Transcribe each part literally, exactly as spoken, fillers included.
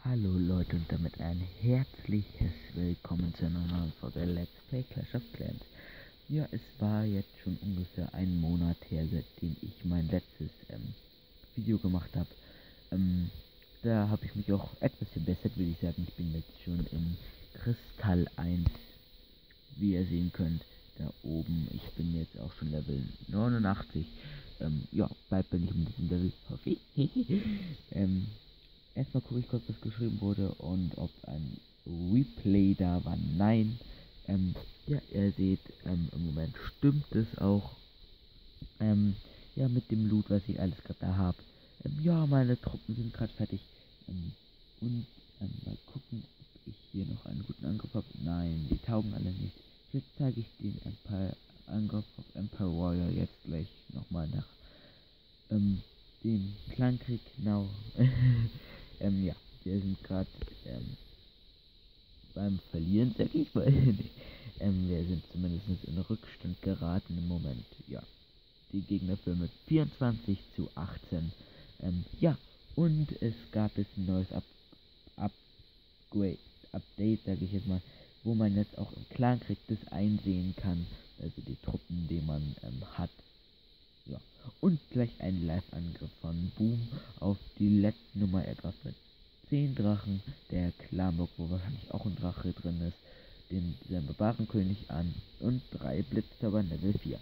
Hallo Leute und damit ein herzliches Willkommen zu einer neuen Folge Let's Play Clash of Clans. Ja, es war jetzt schon ungefähr einen Monat her, seitdem ich mein letztes ähm, Video gemacht habe. Ähm, da habe ich mich auch etwas verbessert, würde ich sagen. Ich bin jetzt schon im Kristall eins, wie ihr sehen könnt, da oben. Ich bin jetzt auch schon Level neunundachtzig. Ähm, ja, bald bin ich mit diesem Level, hoffe ich. ähm, Erstmal gucke ich kurz, was geschrieben wurde und ob ein Replay da war. Nein. Ähm, ja, ihr seht, ähm, im Moment stimmt es auch. Ähm, ja, mit dem Loot, was ich alles gerade da habe. Ähm, ja, meine Truppen sind gerade fertig. Ähm, und ähm, mal gucken, ob ich hier noch einen guten Angriff habe. Nein, die taugen alle nicht. Jetzt zeige ich den Empire Angriff auf Empire Warrior jetzt gleich nochmal nach ähm, dem Clankrieg. Genau. ähm, ja, wir sind gerade ähm, beim Verlieren, sag ich mal. ähm, wir sind zumindest in Rückstand geraten im Moment. Ja, die Gegner führen mit vierundzwanzig zu achtzehn. Ähm, ja, und es gab jetzt ein neues Up Upgrade, Update, sage ich jetzt mal, wo man jetzt auch im Clankrieg das einsehen kann, also die Truppen, die man ähm, hat. Ja, und gleich ein Live-Angriff von Boom auf die letzte Nummer. Er greift mit zehn Drachen, der Klamburg, wo wahrscheinlich auch ein Drache drin ist, den Barbarenkönig an und drei Blitzzauber Level vier.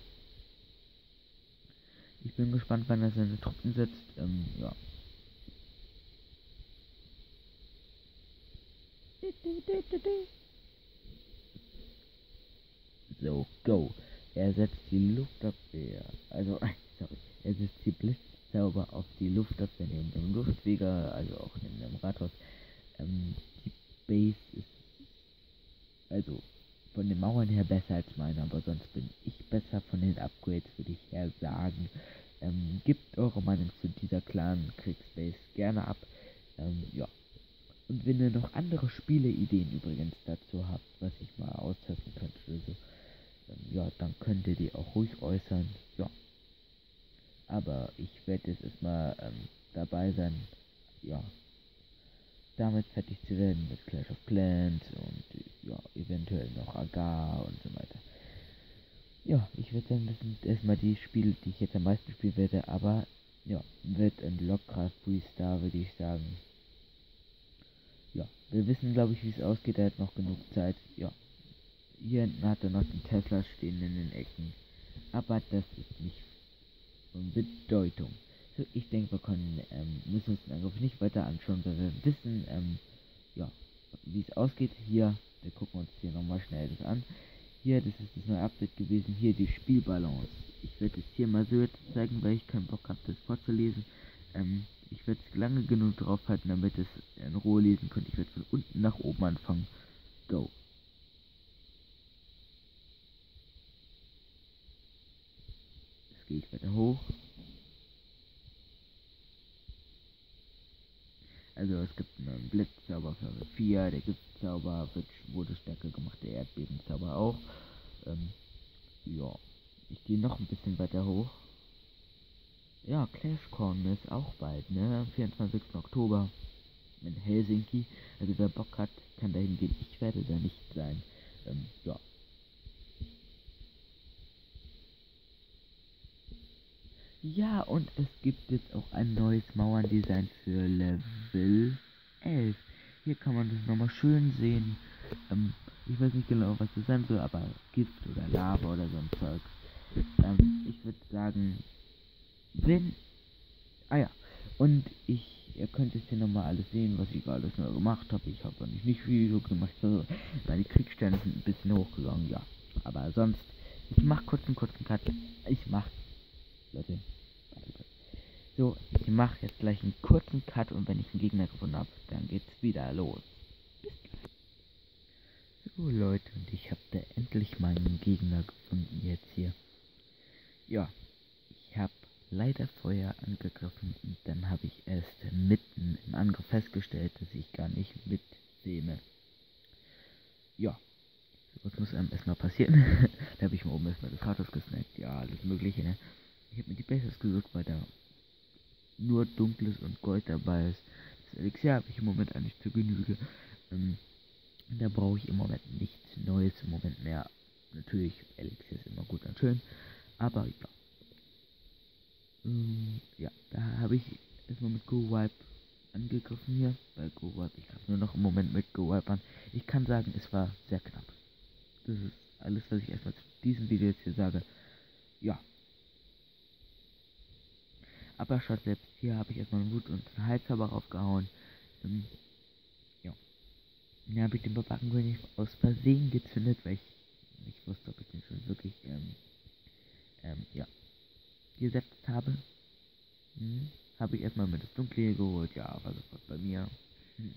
Ich bin gespannt, wann er seine Truppen setzt. Ähm, ja. So, go. Er setzt die Luftabwehr, also, sorry, er setzt die Blitzzauber auf die Luftabwehr neben dem Luftweger, also auch neben dem Rathaus. Ähm, die Base ist also von den Mauern her besser als meine, aber sonst bin ich besser von den Upgrades, würde ich eher sagen. Ähm, gebt eure Meinung zu dieser klaren Kriegsbase gerne ab. Ähm, ja. Und wenn ihr noch andere Spieleideen übrigens dazu habt, was ich mal austesten könnte oder so, ähm, ja, dann könnt ihr die auch ruhig äußern. Ja. Aber ich werde jetzt erstmal ähm, dabei sein, ja, damit fertig zu werden mit Clash of Clans und ja, eventuell noch Agar und so weiter. Ja, ich würde sagen, das sind erstmal die Spiele, die ich jetzt am meisten spielen werde, aber ja, wird ein Lockraft Freestar, würde ich sagen. Ja, wir wissen, glaube ich, wie es ausgeht, er hat noch genug Zeit. Ja, hier hinten hat er noch den Tesla stehen in den Ecken, aber das ist nicht von Bedeutung. So, ich denke, wir können, ähm, müssen uns den Angriff nicht weiter anschauen, weil wir wissen, ähm, ja, wie es ausgeht. Hier, wir gucken uns hier nochmal schnell das an. Hier, das ist das neue Update gewesen. Hier die Spielbalance. Ich werde es hier mal so jetzt zeigen, weil ich keinen Bock habe, das vorzulesen. Ähm, ich werde es lange genug drauf halten, damit es in Ruhe lesen könnt. Ich werde von unten nach oben anfangen. Go. Jetzt gehe ich weiter hoch. Also es gibt einen Blitzzauber für Level vier, der Giftzauber wird, wurde stärker gemacht, der Erdbebenzauber auch. Ähm, ja, ich gehe noch ein bisschen weiter hoch. Ja, ClashCon ist auch bald, ne? Am vierundzwanzigsten Oktober in Helsinki. Also wer Bock hat, kann da hingehen. Ich werde da nicht sein. Ähm, ja. Ja, und es gibt jetzt auch ein neues Mauerndesign für Level elf. Hier kann man das nochmal schön sehen. Ähm, ich weiß nicht genau, was das sein soll, aber Gift oder Lava oder so ein Zeug. Ähm, ich würde sagen, wenn... Ah ja, und ich... Ihr könnt jetzt hier nochmal alles sehen, was ich alles neu gemacht habe. Ich habe nicht, nicht viel so gemacht, so, weil die Kriegssterne sind ein bisschen hochgegangen, ja. Aber sonst, ich mache kurz einen kurzen Cut. Ich mach, Leute, so, ich mache jetzt gleich einen kurzen Cut und wenn ich einen Gegner gefunden habe, dann geht's wieder los. So Leute, und ich habe da endlich meinen Gegner gefunden jetzt hier. Ja, ich habe leider vorher angegriffen und dann habe ich erst mitten im Angriff festgestellt, dass ich gar nicht mitfilme. Ja, was muss einem erstmal passieren? Da habe ich mir oben erstmal das Rathaus gesnackt, ja, alles mögliche, ne? Ich habe mir die Bases gesucht, weil da nur dunkles und Gold dabei ist. Elixier habe ich im Moment eigentlich zu Genüge. Ähm, da brauche ich im Moment nichts Neues im Moment mehr. Natürlich, Elixier ist immer gut und schön, aber ja. Ähm, ja, da habe ich erstmal mit Go-Wipe angegriffen hier. Bei Go-Wipe, ich greife nur noch im Moment mit Go-Wipe an. Ich kann sagen, es war sehr knapp. Das ist alles, was ich erstmal zu diesem Video jetzt hier sage. Ja. Aber statt selbst hier habe ich erstmal einen Wut und einen Heilzauber raufgehauen. Ähm, ja. Dann habe ich den Barbarenkönig aus Versehen gezündet, weil ich nicht wusste, ob ich den schon wirklich, ähm, ähm, ja, gesetzt habe. Hm. Habe ich erstmal mit das Dunkle geholt, ja, war sofort bei mir. Hm.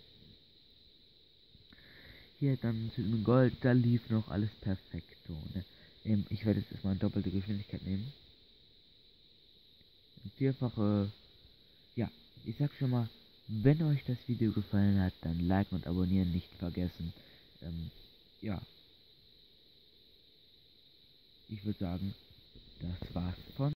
Hier dann zu dem Gold, da lief noch alles perfekt so, ne? Ähm, ich werde jetzt erstmal doppelte Geschwindigkeit nehmen. Vierfache, ja, ich sag schon mal, wenn euch das Video gefallen hat, dann liken und abonnieren nicht vergessen. Ähm, ja, ich würde sagen, das war's von